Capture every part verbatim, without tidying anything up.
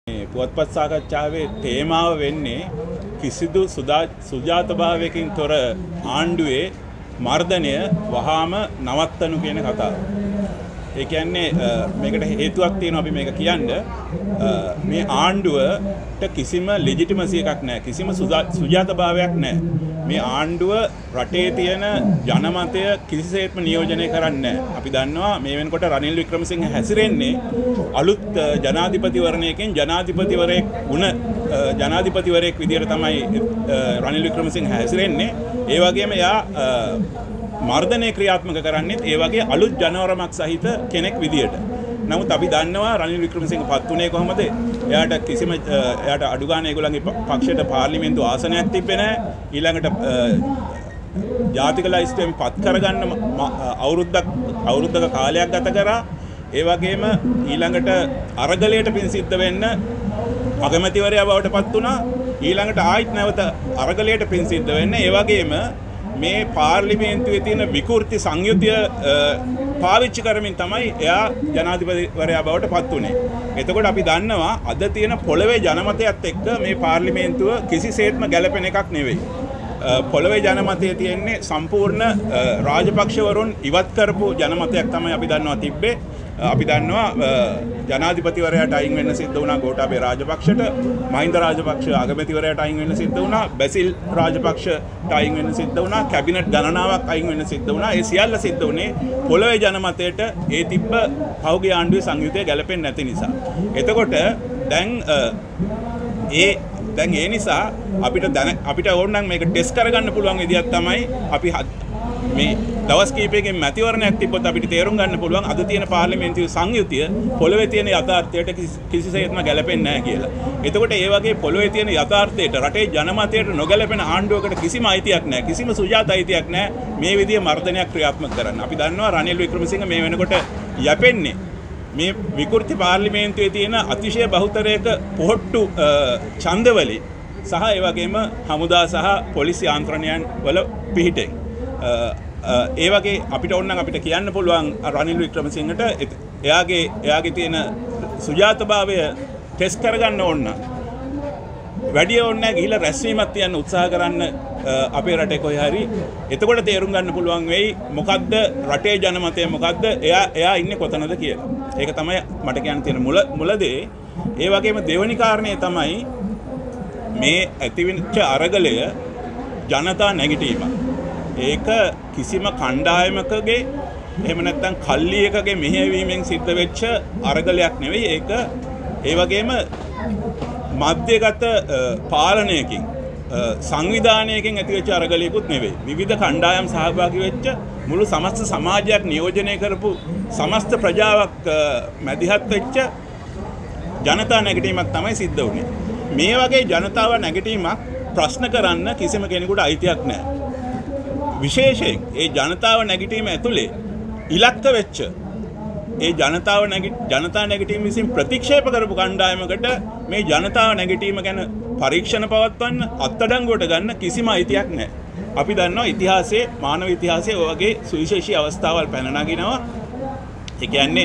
පුවත්පත් සාකච්ඡාවේ තේමාව වෙන්නේ කිසිදු සුජාතභාවයකින් තොර ආණ්ඩුවේ මර්ධනය වහාම නවත්තනු කියන කතාව. ඒ කියන්නේ මේකට හේතුවක් තියෙනවා අපි මේක කියන්නේ මේ ආණ්ඩුවට කිසිම ලෙජිටිමසි එකක් නැහැ. කිසිම සුජාතභාවයක් නැහැ. මේ ආණ්ඩුව රටේ තියෙන ජනමතය කිසිසේත්ම නියෝජනය කරන්නේ නැහැ. අපි දන්නවා මේ වෙනකොට රනිල් වික්‍රමසිංහ හැසිරෙන්නේ අලුත් ජනාධිපතිවරණයකින් ජනාධිපතිවරයෙක් වුණ ජනාධිපතිවරයෙක් විදියට තමයි රනිල් වික්‍රමසිංහ හැසිරෙන්නේ. ඒ වගේම එයා මර්ධනය ක්‍රියාත්මක කරන්නේත් ඒ වගේ අලුත් ජනවරමක් සහිත කෙනෙක් විදියට. නමුත් අපි දන්නවා රනිල් වික්‍රමසිංහ පත් වුණේ කොහොමද? එයාට කිසිම එයාට අඩු ගන්න ඒගොල්ලන්ගේ පක්ෂයට පාර්ලිමේන්තු ආසනයක් තිබ්බේ නැහැ. ඊළඟට ජාතික ලයිස්ට්ෙන් පත් කරගන්න අවුරුද්දක් අවුරුද්දක කාලයක් ගත කරා. ඒ වගේම ඊළඟට අරගලයට පින් සිද්ධ වෙන්න අගමැතිවරයා බවට පත් වුණා. ඊළඟට ආයිත් නැවත අරගලයට පින් සිද්ධ වෙන්න. ඒ වගේම මේ පාර්ලිමේන්තුවේ තියෙන විකෘති සංයුතිය පාවිච්චි කරමින් තමයි එයා ජනාධිපතිවරයා බවට පත් වුණේ. එතකොට අපි දන්නවා අද තියෙන පොළවේ ජනමතයත් එක්ක මේ පාර්ලිමේන්තුව කිසිසේත්ම ගැලපෙන එකක් නෙවෙයි. පොළවේ ජනමතය තියෙන්නේ සම්පූර්ණ රාජපක්ෂවරුන් ඉවත් කරපු ජනමතයක් තමයි අපි දන්නවා තිබ්බේ. අපි දන්නවා ජනාධිපතිවරයාට අයින් වෙන්න සිද්ධ වුණා ගෝඨාභය රාජපක්ෂට, මහින්ද රාජපක්ෂ අගමැතිවරයාට අයින් වෙන්න සිද්ධ වුණා, බැසිල් රාජපක්ෂට අයින් වෙන්න සිද්ධ වුණා, කැබිනට් ගණනාවක් අයින් වෙන්න සිද්ධ වුණා. ඒ සියල්ල සිද්ධ වුණේ පොළවේ ජනමතයට ඒ තිබ්බ පහුගිය ආණ්ඩුවේ සංයුතිය ගැලපෙන්නේ නැති නිසා. එතකොට දැන් ඒ දැන් ඒ නිසා අපිට අපිට ඕනනම් මේක ටෙස්ට් කරගන්න පුළුවන් විදියක් තමයි අපි මේ දවස් කීපයකින් මැතිවරණයක් තිබ්බොත් අපිට තේරුම් ගන්න පුළුවන් අද තියෙන පාර්ලිමේන්තුවේ සංයුතිය පොළවේ තියෙන යථාර්ථයට කිසිසේත්ම ගැලපෙන්නේ නැහැ කියලා. එතකොට ඒ වගේ පොළවේ තියෙන යථාර්ථයට රටේ ජනමතයට නොගැලපෙන ආණ්ඩුවකට කිසිම අයිතියක් නැහැ. කිසිම සුජාත අයිතියක් නැහැ මේ විදිය මර්ධනයක් ක්‍රියාත්මක කරන්න. අපි දන්නවා රනිල් වික්‍රමසිංහ මේ වෙනකොට යැපෙන්නේ මේ විකෘති පාර්ලිමේන්තුවේ තියෙන අතිශය බහුතරයක පොහොට්ටු ඡන්දවලින් සහ ඒ වගේම හමුදා සහ පොලිස් යාන්ත්‍රණයන් වල පිහිටෙන්. ඒ වගේ අපිට ඕනනම් අපිට කියන්න පුළුවන් රනිල් වික්‍රමසිංහට එයාගේ එයාගේ තියෙන සුජාතභාවය ටෙස්ට් කරගන්න ඕන නම් වැඩි ඕන නැහැ ගිහිල්ලා රැස්වීමක් තියන්න උත්සාහ කරන්න අපේ රටේ කොහේ හරි. එතකොට තේරුම් ගන්න පුළුවන් වෙයි මොකද්ද රටේ ජනමතය මොකද්ද එයා එයා ඉන්නේ කොතනද කියලා. ඒක තමයි මට කියන්න තියෙන මුල මුලදේ. ඒ වගේම දෙවෙනි කාරණේ තමයි මේ ඇතිවෙච්ච අරගලය ජනතා නැගිටීම. ඒක කිසිම කණ්ඩායමකගේ එහෙම නැත්නම් කල්ලියකගේ මෙහෙයවීමෙන් සිද්ධ වෙච්ච අරගලයක් නෙවෙයි. ඒක ඒ වගේම මධ්‍යගත පාලනයකින් සංවිධානයකින් ඇතිවෙච්ච අරගලයකුත් නෙවෙයි. විවිධ කණ්ඩායම් සහභාගී වෙච්ච මුළු සමස්ත සමාජයක් නියෝජනය කරපු සමස්ත ප්‍රජාවක් මැදිහත් වෙච්ච ජනතා නැගිටීමක් තමයි සිද්ධ වුණේ. මේ වගේ ජනතාව නැගිටීමක් ප්‍රශ්න කරන්න කිසිම කෙනෙකුට අයිතියක් නැහැ. විශේෂයෙන් ඒ ජනතාව නැගිටීම ඇතුලේ ඉලක්ක වෙච්ච ඒ ජනතාව නැගිට ජනතා නැගිටීම විසින් ප්‍රතික්ෂේප කරපු කණ්ඩායමකට මේ ජනතාව නැගිටීම ගැන පරීක්ෂණ පවත්වන්න අත්අඩංගුවට ගන්න කිසිම අයිතියක් නැහැ. අපි දන්නවා ඉතිහාසයේ මානව ඉතිහාසයේ ඔය වගේ සුවිශේෂී අවස්ථාවල් පැන නගිනවා. ඒ කියන්නේ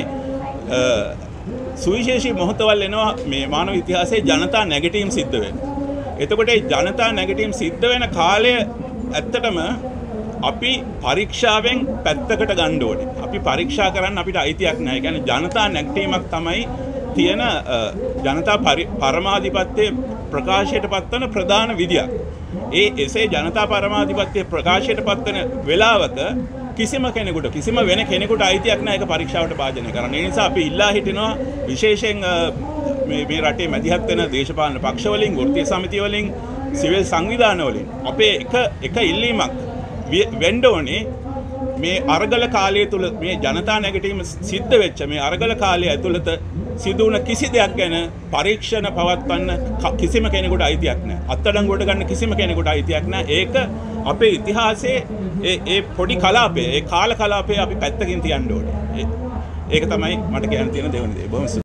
සුවිශේෂී මොහොතවල් එනවා මේ මානව ඉතිහාසයේ ජනතා නැගිටීම් සිද්ධ වෙනවා. එතකොට ඒ ජනතා නැගිටීම් සිද්ධ වෙන කාලය ඇත්තටම අපි පරීක්ෂාවෙන් පැත්තකට ගන්න ඕනේ. අපි පරීක්ෂා කරන්න අපිට අයිතියක් නැහැ. ඒ කියන්නේ ජනතා නැගිටීමක් තමයි තියෙන ජනතා පරමාධිපත්‍යයේ ප්‍රකාශයට පත්වන ප්‍රධාන විදියක්. ඒ එසේ ජනතා පරමාධිපත්‍යයේ ප්‍රකාශයට පත්වන වෙලාවක කිසිම කෙනෙකුට කිසිම වෙන කෙනෙකුට අයිතියක් නැහැ ඒක පරීක්ෂාවට භාජනය කරන්න. ඒ නිසා අපි ඉල්ලා හිටිනවා විශේෂයෙන් මේ මේ රටේ මැදිහත් වෙන දේශපාලන පක්ෂ වලින්, වෘත්තීය සමිති වලින්, සිවිල් සංවිධාන වලින් අපේ එක එක ඉල්ලීමක් වෙන්න ඕනේ මේ අරගල කාලය තුල මේ ජනතා නැගිටීම සිද්ධ වෙච්ච මේ අරගල කාලය ඇතුළත සිදු වුණ කිසි දෙයක් ගැන පරීක්ෂණ පවත්වන්න කිසිම කෙනෙකුට අයිතියක් නැහැ. අත්අඩංගුවට ගන්න කිසිම කෙනෙකුට අයිතියක් නැහැ. ඒක අපේ ඉතිහාසයේ ඒ ඒ පොඩි කලාපය, ඒ කාල කලාපය අපි පැත්තකින් තියන්න ඕනේ. ඒක තමයි මට කියන්න තියෙන දෙවෙනි දේ. බොහොම